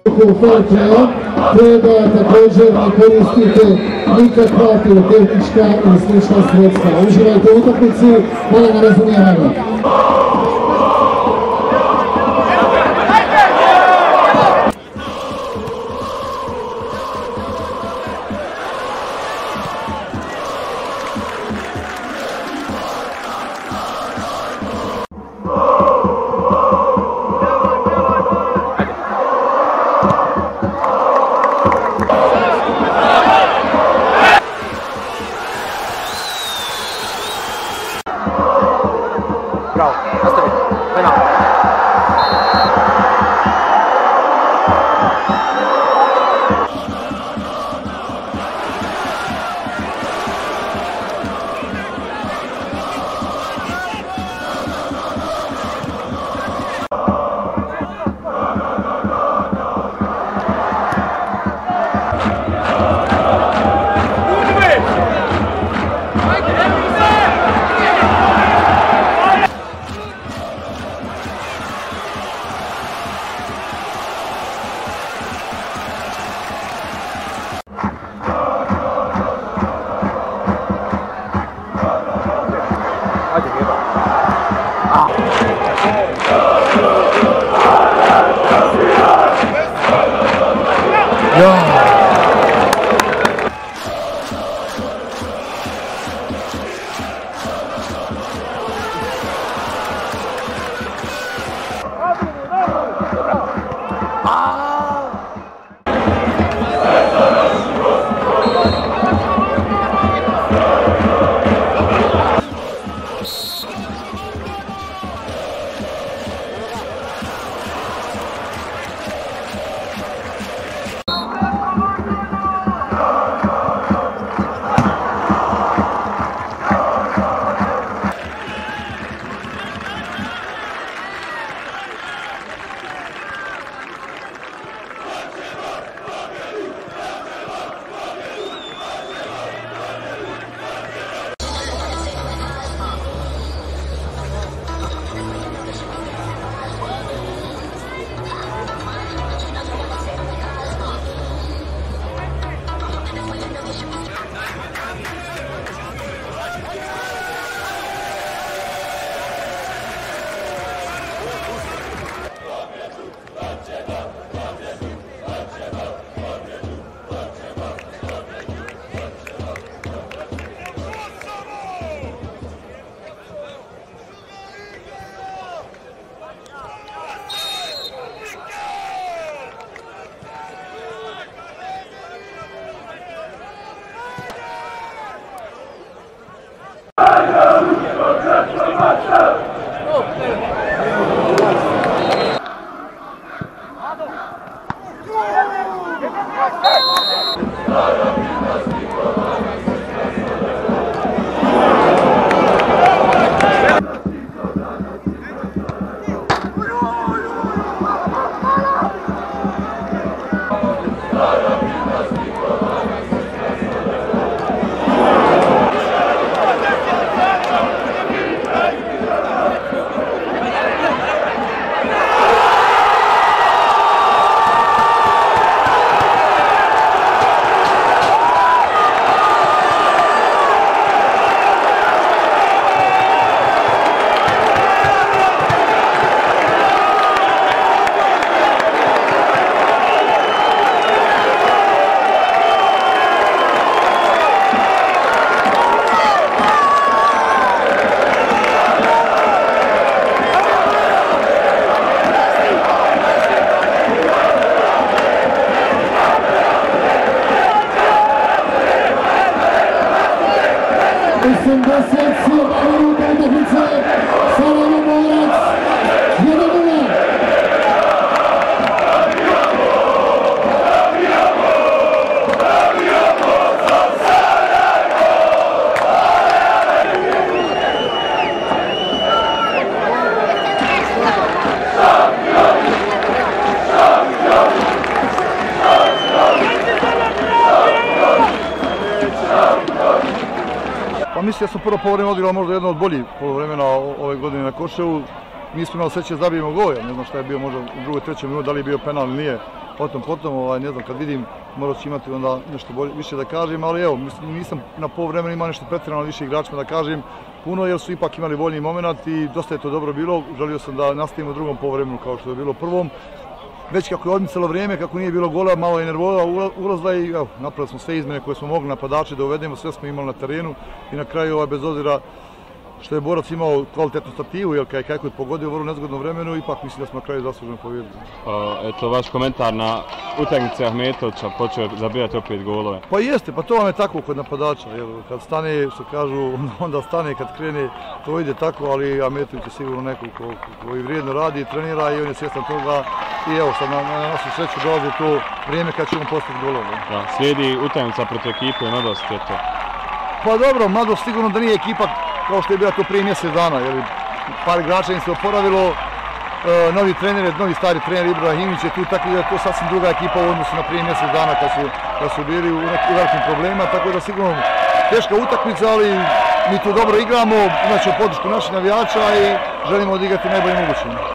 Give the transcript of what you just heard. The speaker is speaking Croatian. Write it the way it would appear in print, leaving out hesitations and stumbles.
Fair play, treba također ne koristite nikakva pirotehnička i slična sredstva. Uživajte u utakmici, molim na razumijevanje. Bravo, nastavi, penal. Pa mislim da smo prvo polovreme odigrali možda jedno od boljih polovremena ove godine na Koševu. nismo imali sreće da zabijemo gol, ne znam šta je bio možda u drugoj, trećoj minuti, da li je bio penal ili nije. Potom, ne znam, kad vidim, morat ću imati onda nešto više da kažem, ali evo, nisam na poluvremenu imao nešto pretjerano više igračima da kažem puno, jer su ipak imali voljni moment i dosta je to dobro bilo. Želio sam da nastavimo u drugom poluvremenu kao što je bilo u prvom. Već kako je odmicalo vrijeme, kako nije bilo gola, malo je nervoza ulazla i evo, napravili smo sve izmjene koje smo mogli napadače da uvedemo, sve smo imali na terenu i na kraju, bez obzira što je borac imao kvalitetnu stativu, jer kako je pogodio u vrlo nezgodnom vremenu, ipak mislim da smo na kraju zasluženo pobjedili. Eto, vaš komentar na utakmice Ahmetovića, počeo je zabijati opet golove. Pa jeste, pa to vam je tako kod napadača, kad stane, što kažu, onda stane, kad krene, to ide tako, ali Ahmetović je sigurno neko koji vrijedno radi, trenira i on je svjestan toga i evo sad na našu sreću dolazi to vrijeme kad ćemo postati golove. Slijedi utakmica protiv ekipe Mladost, eto. Pa dobro, Mladost sigurno da nije ekipa kao što je bila to prije mjesec dana, jer par igrača im se oporavilo, novi trener, novi stari trener Ibrahimović je tu, tako da je to sasvim druga ekipa u odnosu na prije mjesec dana kad su bili u velikim problemima, tako da sigurno teška utakmica, ali mi tu dobro igramo, imat ćemo podršku naših navijača i želimo odigrati najbolje moguće.